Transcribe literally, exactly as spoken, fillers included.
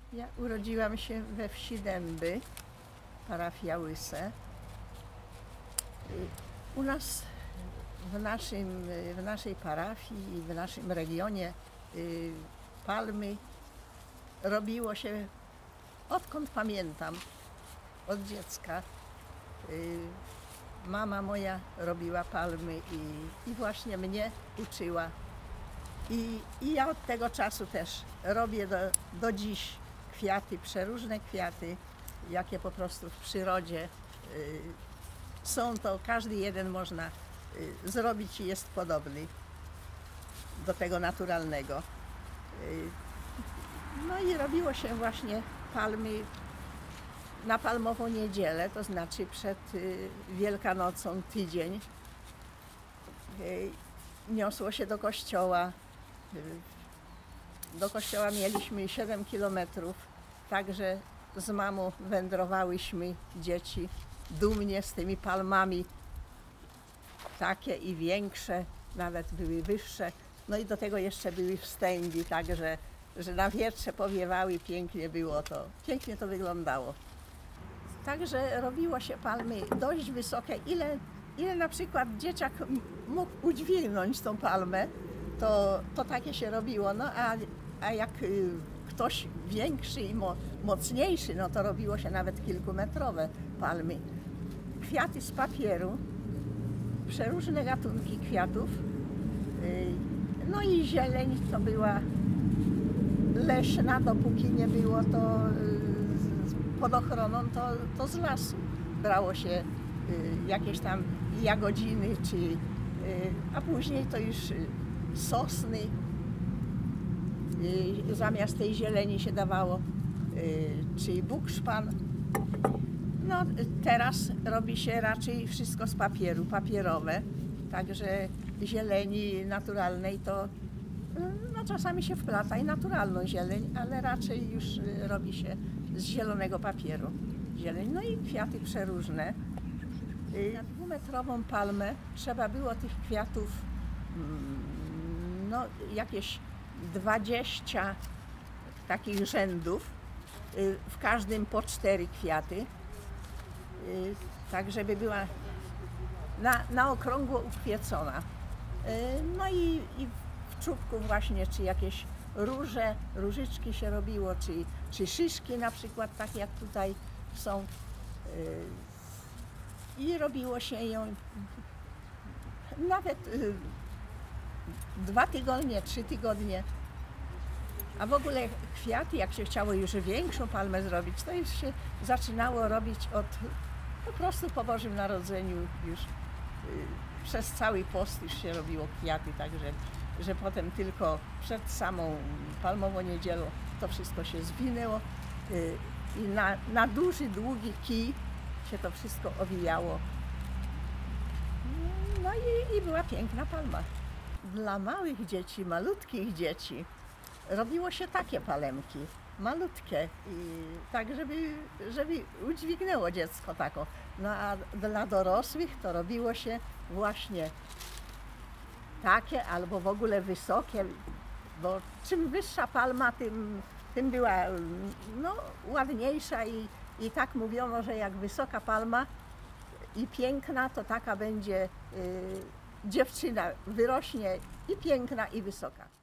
Ja urodziłam się we wsi Dęby, parafia Łyse. U nas w, naszym, w naszej parafii i w naszym regionie y, palmy robiło się odkąd pamiętam, od dziecka. Y, mama moja robiła palmy i, i właśnie mnie uczyła. I, I ja od tego czasu też robię do, do dziś kwiaty, przeróżne kwiaty, jakie po prostu w przyrodzie y, są, to każdy jeden można y, zrobić i jest podobny do tego naturalnego. Y, no i robiło się właśnie palmy na palmową niedzielę, to znaczy przed y, Wielkanocą tydzień. Y, niosło się do kościoła. Do kościoła mieliśmy siedem kilometrów, także z mamą wędrowałyśmy, dzieci, dumnie z tymi palmami, takie i większe, nawet były wyższe. No i do tego jeszcze były wstęgi, także że na wietrze powiewały, pięknie było to, pięknie to wyglądało. Także robiło się palmy dość wysokie, ile, ile na przykład dzieciak mógł udźwignąć tą palmę, to, to takie się robiło. No a, a jak y, ktoś większy i mo, mocniejszy, no to robiło się nawet kilkumetrowe palmy. Kwiaty z papieru, przeróżne gatunki kwiatów, y, no i zieleń to była leśna, dopóki nie było to y, pod ochroną, to, to z lasu brało się y, jakieś tam jagodziny, czy, y, a później to już y, sosny, y, zamiast tej zieleni się dawało, y, czy bukszpan. No teraz robi się raczej wszystko z papieru, papierowe, także zieleni naturalnej to no, czasami się wplata i naturalną zieleń, ale raczej już y, robi się z zielonego papieru zieleń. No i kwiaty przeróżne. Y, na dwumetrową palmę trzeba było tych kwiatów no, jakieś dwadzieścia takich rzędów, y, w każdym po cztery kwiaty, y, tak żeby była na, na okrągło ukwiecona. Y, no i, i w czubku właśnie, czy jakieś róże, różyczki się robiło, czy, czy szyszki na przykład, tak jak tutaj są. Yy, I robiło się ją nawet yy, dwa tygodnie, trzy tygodnie. A w ogóle kwiaty, jak się chciało już większą palmę zrobić, to już się zaczynało robić od po prostu po Bożym Narodzeniu już. Yy, przez cały post już się robiło kwiaty, także że potem tylko przed samą palmową niedzielą to wszystko się zwinęło yy, i na, na duży, długi kij się to wszystko owijało. No i, i była piękna palma. Dla małych dzieci, malutkich dzieci robiło się takie palemki, malutkie, i tak żeby, żeby udźwignęło dziecko tako. No a dla dorosłych to robiło się właśnie takie albo w ogóle wysokie, bo czym wyższa palma, tym, tym była no, ładniejsza i, i tak mówiono, że jak wysoka palma i piękna, to taka będzie y, dziewczyna, wyrośnie i piękna i wysoka.